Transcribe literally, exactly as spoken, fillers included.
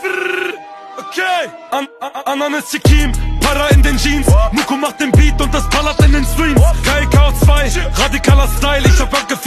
Okay, an, an, Ananas Chikim, Para in den Jeans, Muko macht den Beat und das ballert in den Streams. K K zwei, radikaler Style, ich hab angefangen